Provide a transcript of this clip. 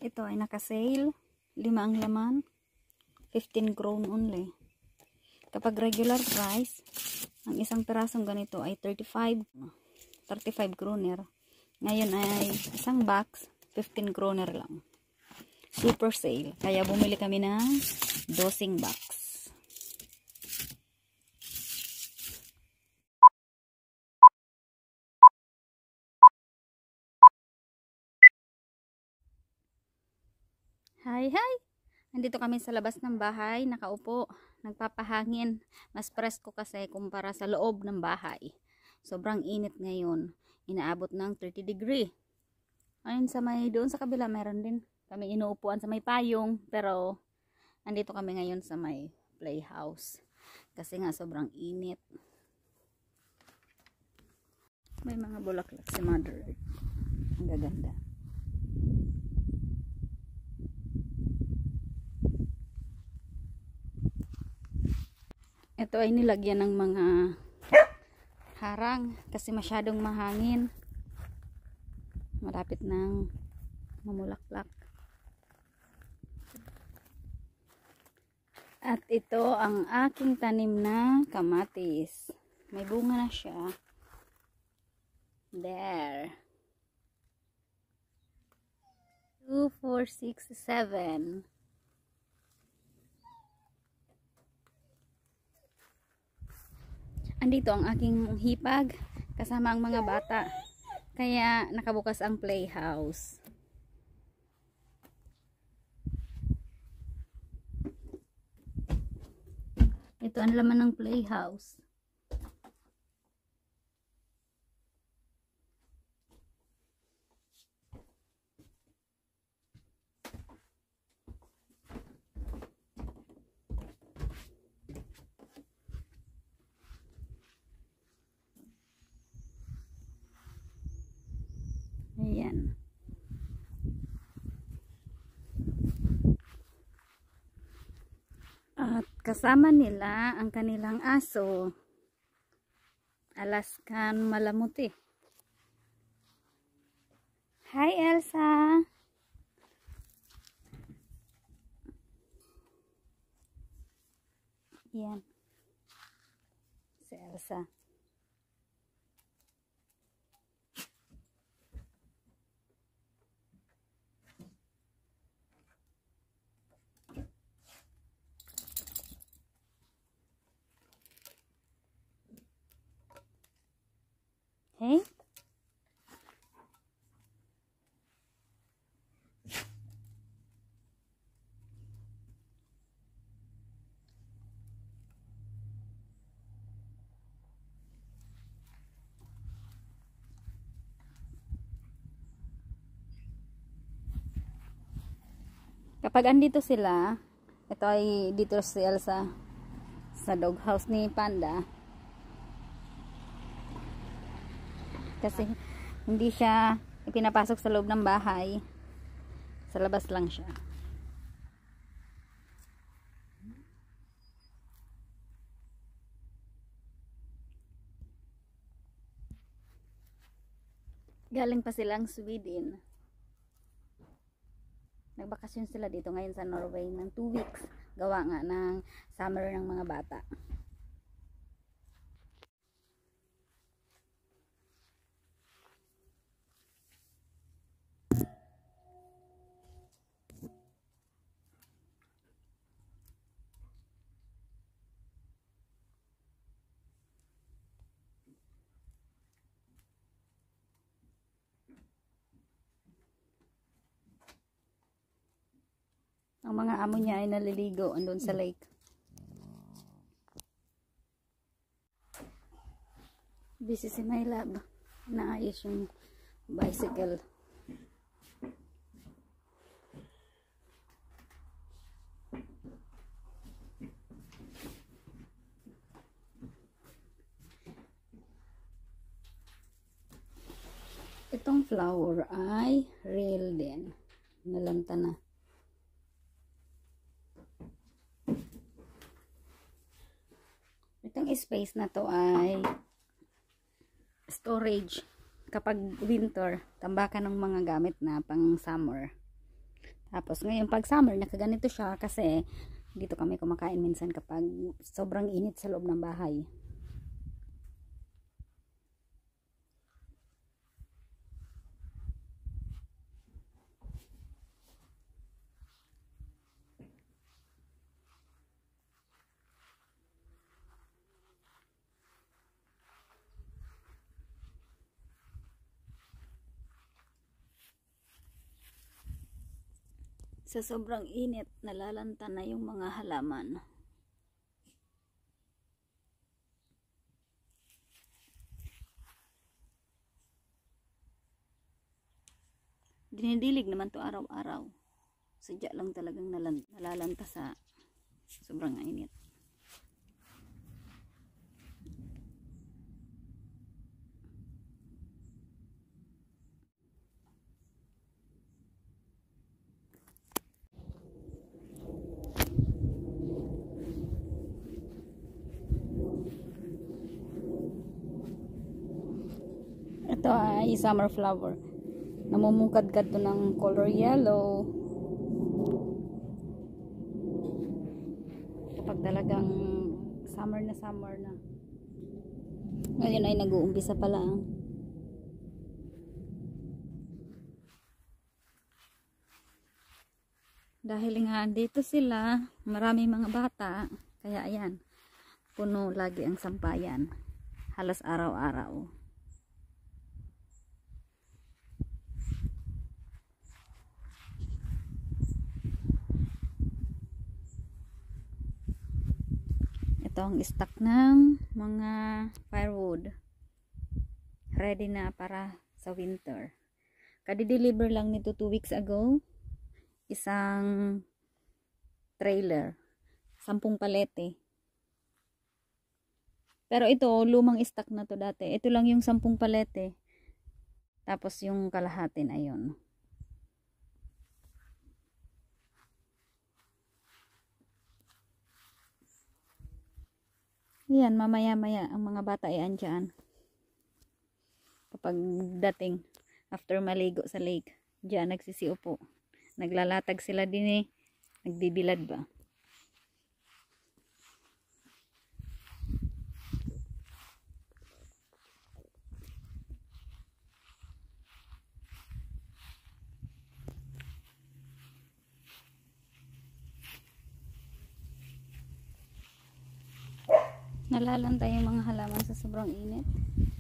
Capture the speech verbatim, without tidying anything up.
Ito ay naka-sale. Lima ang laman. fifteen crown only. Kapag regular price, ang isang pirasong ganito ay thirty-five. thirty-five kroner. Ngayon ay isang box, fifteen kroner lang. Super sale. Kaya bumili kami ng dosing box. Hi, hi! Nandito kami sa labas ng bahay, nakaupo, nagpapahangin. Mas presko kasi kumpara sa loob ng bahay. Sobrang init ngayon. Inaabot ng thirty degree. Ayun sa may, doon sa kabila meron din kami inuupuan sa may payong. Pero, nandito kami ngayon sa may playhouse. Kasi nga sobrang init. May mga bulaklak si Mother Earth. Ang gaganda. Ito ay nilagyan ng mga harang kasi masyadong mahangin. Malapit nang mamulaklak. At ito ang aking tanim na kamatis. May bunga na siya. There. two, four, six, seven. Andito ang aking hipag kasama ang mga bata. Kaya nakabukas ang playhouse. Ito ang laman ng playhouse. Ayan. At kasama nila ang kanilang aso. Alaskan Malamuti. Hi Elsa! Yan. Si Elsa. Hey? Kapag andito sila, ito ay dito si Elsa sa doghouse ni Panda. Kasi hindi siya ipinapasok sa loob ng bahay. Sa labas lang siya. Galing pa silang Sweden. Nagbakasyon sila dito ngayon sa Norway ng two weeks. Gawa nga ng summer ng mga bata. Ang mga amo niya ay naliligo andun sa lake. Busy si my lab. Naayos yung bicycle. Itong flower ay real din. Nalanta na. Itong space na to ay storage kapag winter, tambakan ng mga gamit na pang summer. Tapos ngayon pag summer nakaganito siya kasi dito kami kumakain minsan kapag sobrang init sa loob ng bahay. Sa sobrang init, nalalanta na yung mga halaman. Dinidilig naman to araw-araw. Sadya lang talagang nalalanta sa sobrang init. Ito ay summer flower. Namumungkad-kad to ng color yellow. Kapag talagang summer na summer na. Ngayon ay nag-uumpisa pa lang. Dahil nga dito sila, marami mga bata. Kaya ayan, puno lagi ang sampayan. Halos araw-araw. Ito ang stock ng mga firewood. Ready na para sa winter. Kadi-deliver lang nito two weeks ago. Isang trailer. Sampung palete. Pero ito, lumang stock na to dati. Ito lang yung sampung palete. Tapos yung kalahati na yun. Yan, mamaya-maya ang mga bata ay andyan. Kapag dating, after maligo sa lake, dyan nagsisiupo. Naglalatag sila din eh. Nagbibilad ba? Nalalanta yung mga halaman sa sobrang init.